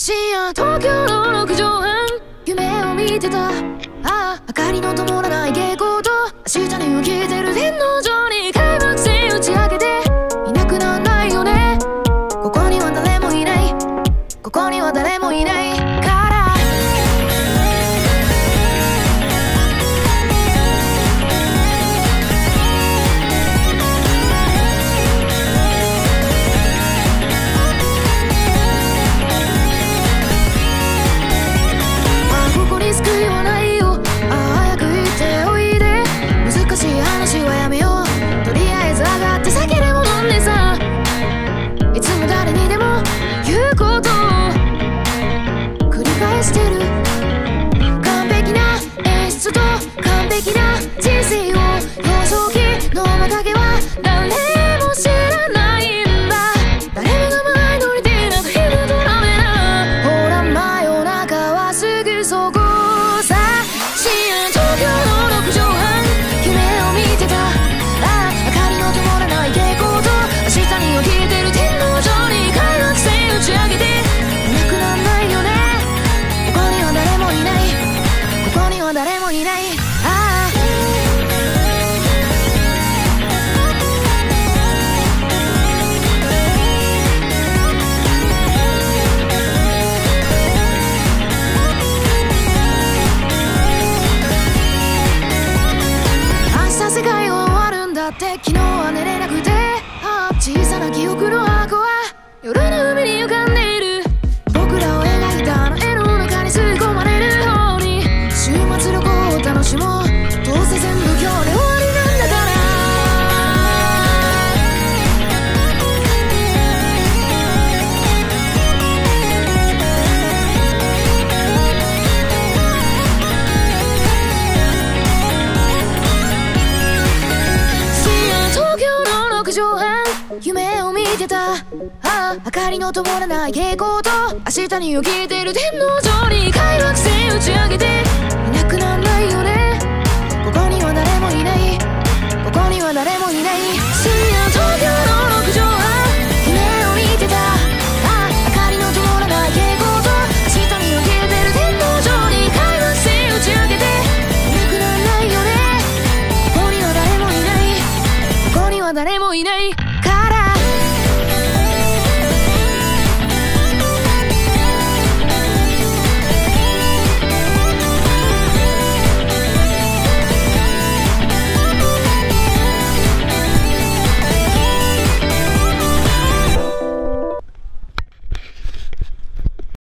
深夜東京の6畳半夢を見てた。明かりの灯らない蛍光灯、明日に起きてる天皇上に開幕戦打ち上げていなくなんないよね。ここには誰もいない、ここには誰もいないから救いはないよ。早く言っておいで。難しい話はやめよう。とりあえず上がって酒でも飲んでさ。いつも誰にでも言うことを繰り返してる。完璧な演出と完璧な人生を幼少期の面影は誰も知らないんだ。誰もがマイノリティなんかひどとダメな。ほら真夜中はすぐそこ。誰もいない。明日世界は終わるんだって。昨日は寝れなくて、小さな記憶の箱は夜の海に浮かんでいる。僕らを描いたあの絵の中に吸い込まれるように週末旅行を楽しもう。どうせ全部今日で終わりなんだから。深夜東京の6畳半夢を見てた。明かりの灯らない蛍光灯、明日に起きてる天皇上に開幕戦打ち上げていなくなんないよね。ここには誰もいない、ここには誰もいない。深夜